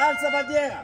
alza bandiera.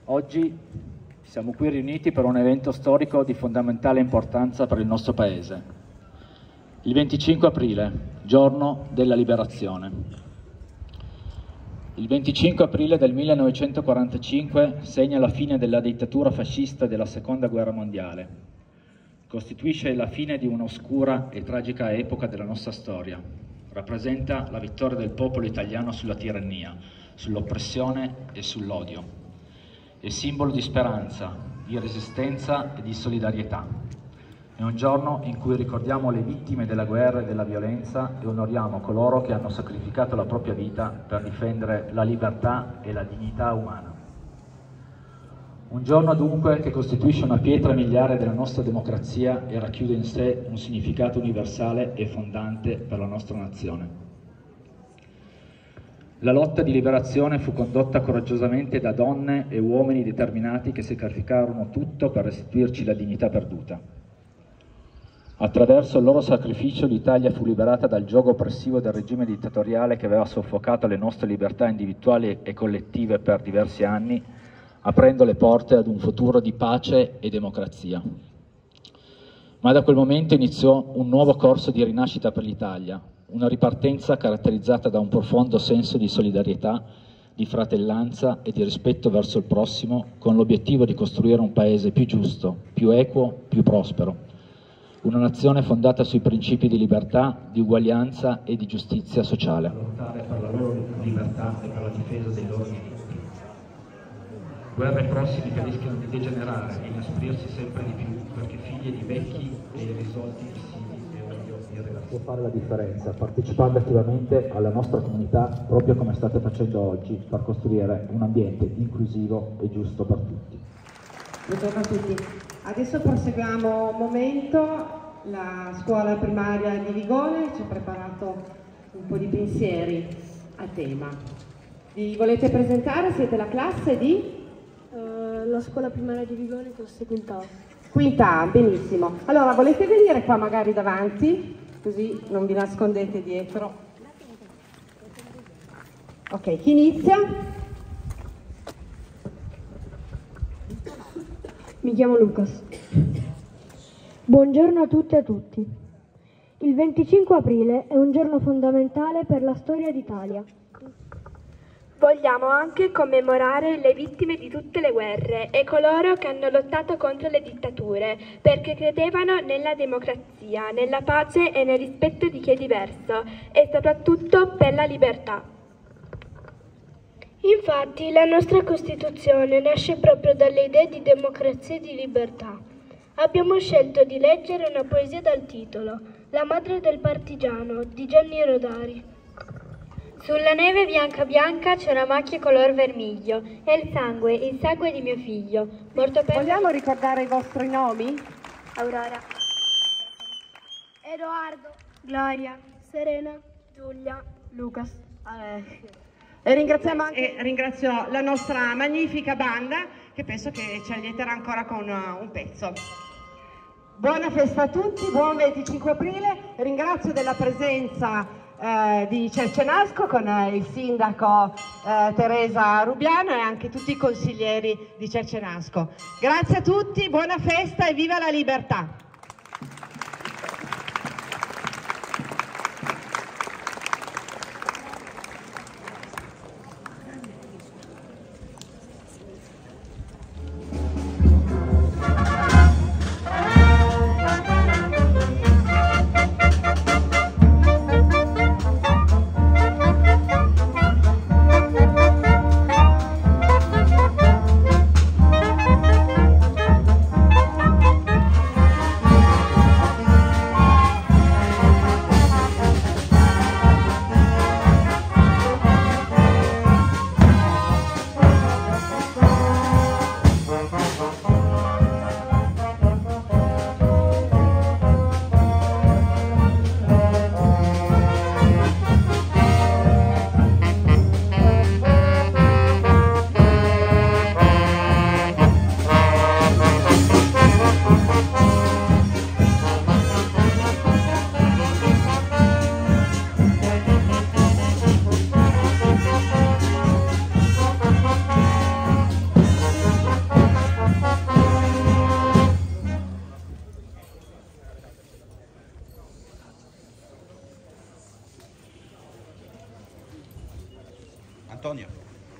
Oggi siamo qui riuniti per un evento storico di fondamentale importanza per il nostro Paese. Il 25 aprile, giorno della liberazione. Il 25 aprile del 1945 segna la fine della dittatura fascista della Seconda Guerra Mondiale. Costituisce la fine di un'oscura e tragica epoca della nostra storia. Rappresenta la vittoria del popolo italiano sulla tirannia, sull'oppressione e sull'odio. È simbolo di speranza, di resistenza e di solidarietà. È un giorno in cui ricordiamo le vittime della guerra e della violenza e onoriamo coloro che hanno sacrificato la propria vita per difendere la libertà e la dignità umana. Un giorno dunque che costituisce una pietra miliare della nostra democrazia e racchiude in sé un significato universale e fondante per la nostra nazione. La lotta di liberazione fu condotta coraggiosamente da donne e uomini determinati che sacrificarono tutto per restituirci la dignità perduta. Attraverso il loro sacrificio l'Italia fu liberata dal giogo oppressivo del regime dittatoriale che aveva soffocato le nostre libertà individuali e collettive per diversi anni, aprendo le porte ad un futuro di pace e democrazia. Ma da quel momento iniziò un nuovo corso di rinascita per l'Italia, una ripartenza caratterizzata da un profondo senso di solidarietà, di fratellanza e di rispetto verso il prossimo, con l'obiettivo di costruire un paese più giusto, più equo, più prospero. Una nazione fondata sui principi di libertà, di uguaglianza e di giustizia sociale. A lottare per la loro libertà e per la difesa dei loro diritti. Guerre prossime che rischiano di degenerare e inasprirsi sempre di più, perché figlie di vecchi e irrisolti dissidi e odio irreversibili. Può fare la differenza, partecipando attivamente alla nostra comunità, proprio come state facendo oggi, per costruire un ambiente inclusivo e giusto per tutti. Buongiorno a tutti. Adesso proseguiamo un momento. La scuola primaria di Vigone ci ha preparato un po' di pensieri a tema. Vi volete presentare? Siete la classe di? La scuola primaria di Vigone, classe quinta A. Quinta A, benissimo. Allora, volete venire qua magari davanti? Così non vi nascondete dietro. Ok, chi inizia? Mi chiamo Lucas. Buongiorno a tutte e a tutti. Il 25 aprile è un giorno fondamentale per la storia d'Italia. Vogliamo anche commemorare le vittime di tutte le guerre e coloro che hanno lottato contro le dittature perché credevano nella democrazia, nella pace e nel rispetto di chi è diverso e soprattutto per la libertà. Infatti la nostra Costituzione nasce proprio dalle idee di democrazia e di libertà. Abbiamo scelto di leggere una poesia dal titolo La madre del partigiano di Gianni Rodari. Sulla neve bianca bianca c'è una macchia color vermiglio. È il sangue di mio figlio, morto per... Vogliamo ricordare i vostri nomi? Aurora, Edoardo, Gloria, Serena, Giulia, Lucas, Alessio. E ringrazio la nostra magnifica banda che penso che ci allieterà ancora con un pezzo. Buona festa a tutti, buon 25 aprile. Ringrazio della presenza di Cercenasco con il sindaco Teresa Rubiano e anche tutti i consiglieri di Cercenasco. Grazie a tutti, buona festa e viva la libertà! Antonio.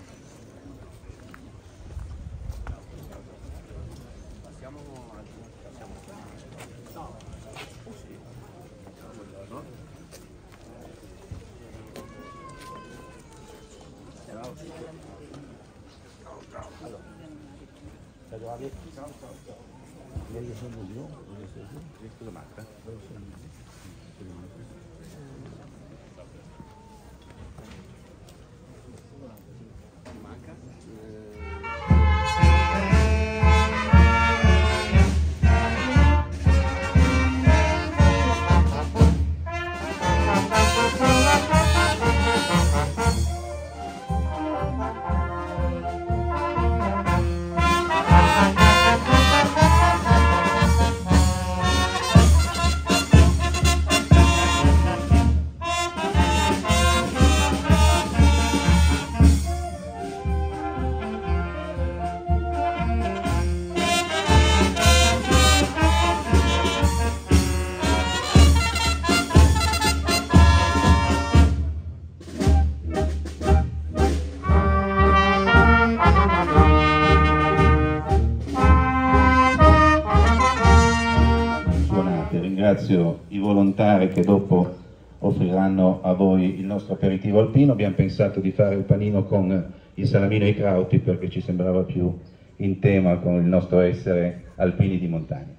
Ringrazio i volontari che dopo offriranno a voi il nostro aperitivo alpino. Abbiamo pensato di fare il panino con il salamino e i crauti perché ci sembrava più in tema con il nostro essere alpini di montagna.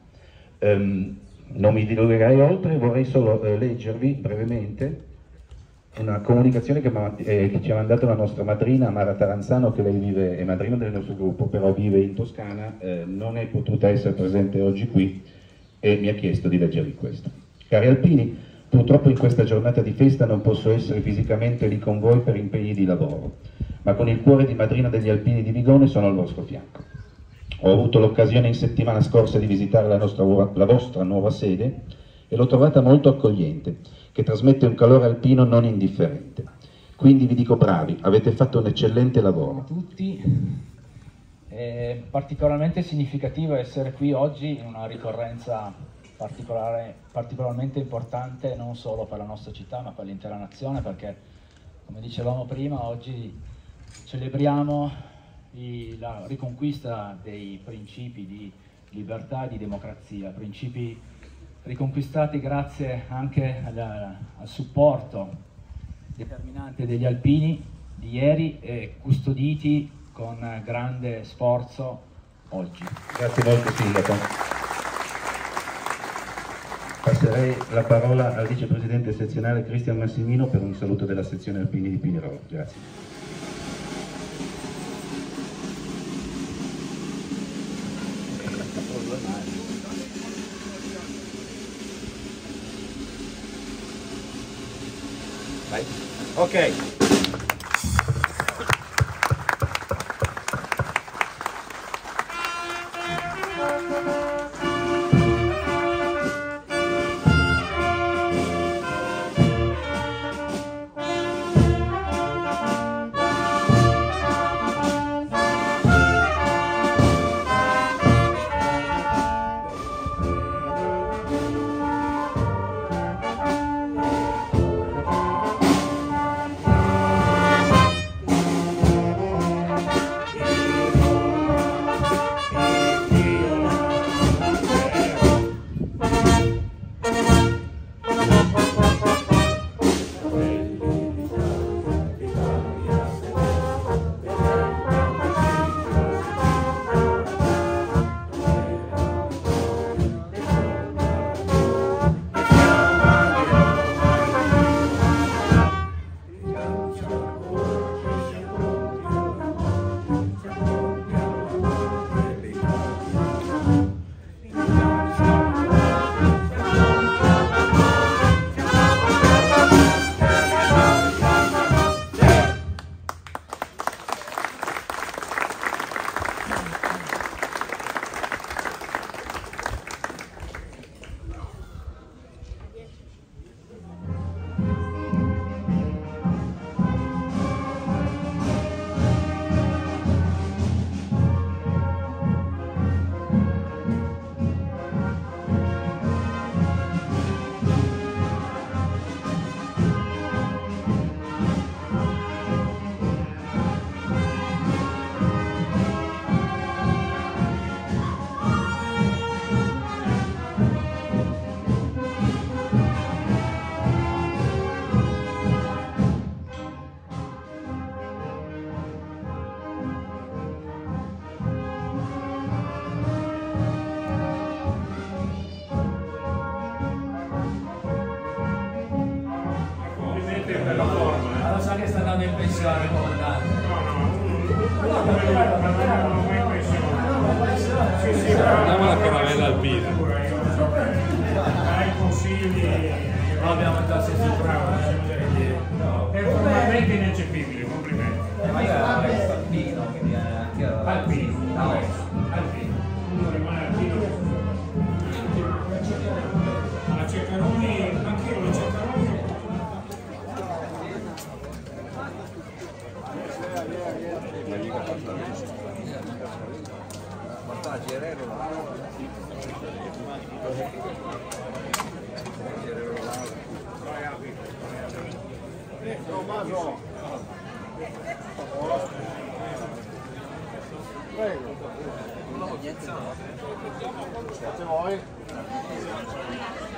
Non mi dilungherei oltre, vorrei solo leggervi brevemente una comunicazione che ci ha mandato la nostra madrina Mara Taranzano, che lei vive, è madrina del nostro gruppo, però vive in Toscana, non è potuta essere presente oggi qui e mi ha chiesto di leggervi questo. Cari alpini, purtroppo in questa giornata di festa non posso essere fisicamente lì con voi per impegni di lavoro, ma con il cuore di madrina degli alpini di Vigone sono al vostro fianco. Ho avuto l'occasione in settimana scorsa di visitare la vostra nuova sede e l'ho trovata molto accogliente, che trasmette un calore alpino non indifferente. Quindi vi dico bravi, avete fatto un eccellente lavoro. A tutti. È particolarmente significativo essere qui oggi in una ricorrenza particolarmente importante non solo per la nostra città ma per l'intera nazione, perché come dicevamo prima oggi celebriamo la riconquista dei principi di libertà e di democrazia, principi riconquistati grazie anche al supporto determinante degli alpini di ieri e custoditi con grande sforzo oggi. Grazie molto Sindaco. Passerei la parola al vicepresidente sezionale Cristian Massimino per un saluto della sezione alpini di Pinerolo. Grazie. Vai. Ok. pensione comandante. Andiamo alla caravella alpina. Dai consigli. No, abbiamo il tasso è formalmente ineccepibile, complimenti. Ma io ero alpino, che viene anche alpino. Uno rimane alpino. La Ceccaroni, anch'io la Ceccaroni. Prego.